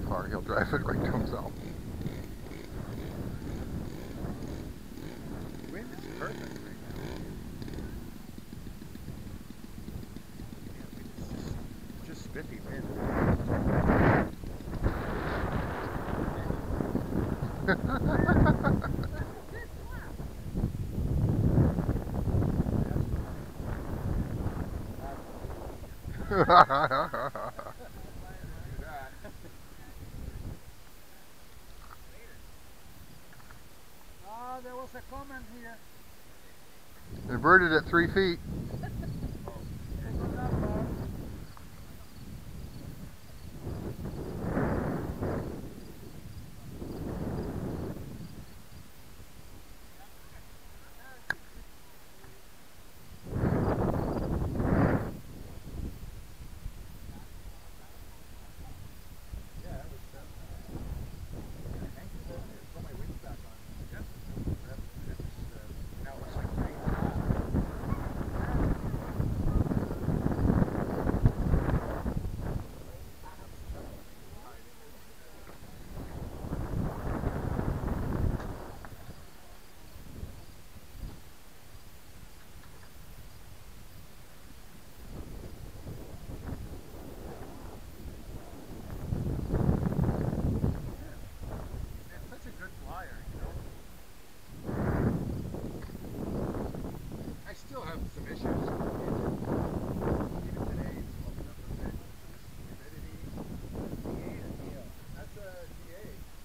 car. He'll drive it right to himself. The wind is perfect right now. Yeah, the wind is just spiffy wind. There was a comment here. Inverted at 3 feet. I still have some issues. Even today, it's opened up a bit. Humidity. That's a DA.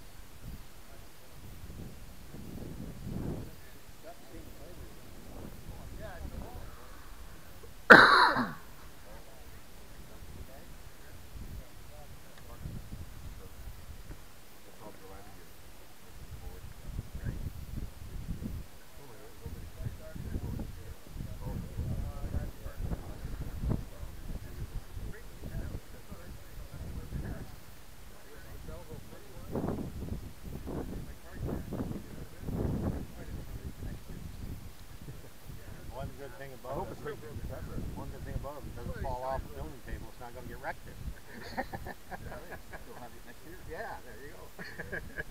One good thing about it, one good thing about it, it doesn't fall off the building table. It's not going to get wrecked. We'll have it next year. Yeah, there you go.